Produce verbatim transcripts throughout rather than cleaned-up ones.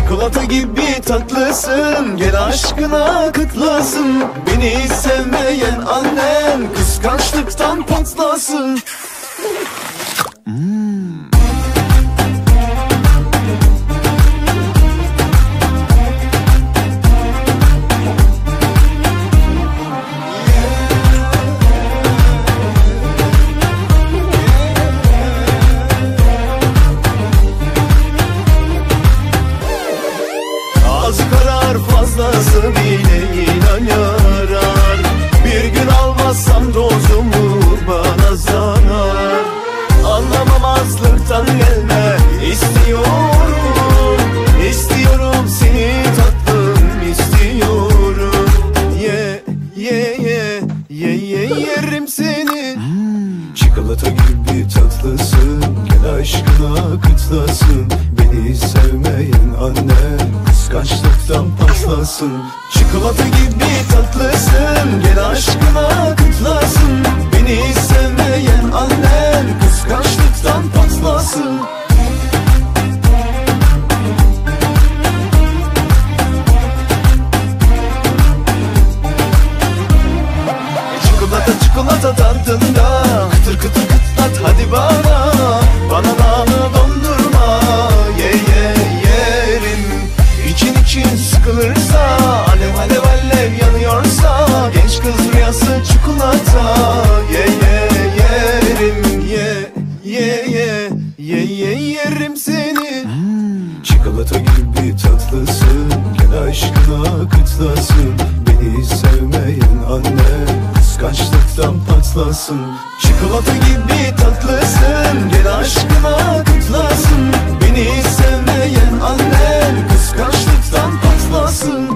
Çikolata gibi tatlısın, gel aşkına kıtlasın. Beni sevmeyen annen kıskançlıktan patlasın. Hmm. Az karar fazlası bile inan yarar. Bir gün almazsam dozumu bana zarar. Anlamamazlıktan gelme istiyorum. İstiyorum seni tatlım istiyorum. Ye ye ye ye ye yerim seni. hmm. Çikolata gibi tatlısın, gel aşkına kıtlasın. Beni sevmeyen annen kıskançlıktan patlasın. Çikolata gibi tatlısın, gel aşkına kıtlasın. Beni sevmeyen annen kıskançlıktan patlasın. Çikolata çikolata tadında, kıtır kıtır kıtlat hadi bana. Bananamı dondurma, ye ye yerim. İçin için sıkılırsa, alev alev alev yanıyorsa, genç kız rüyası çikolata. Ye ye yerim, ye ye ye ye ye yerim seni. hmm. Çikolata gibi tatlısın, gel aşkına kıtlasın. Beni sevmeyen annen kıskançlıktan patlasın. Çikolata gibi tatlısın, gel aşkına kıtlasın. Beni sevmeyen annen kıskançlıktan patlasın.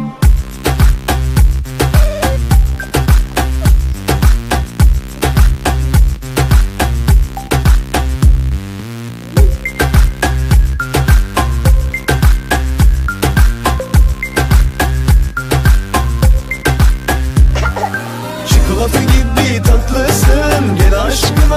Çikolata gibi tatlısın, gel aşkına